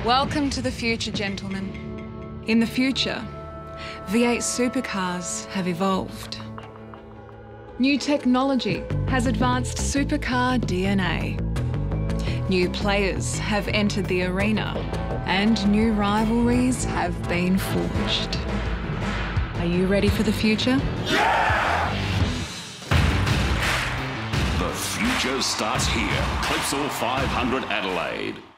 Welcome to the future, gentlemen. In the future, V8 supercars have evolved. New technology has advanced supercar DNA. New players have entered the arena, and new rivalries have been forged. Are you ready for the future? Yeah! The future starts here. Clipsal 500 Adelaide.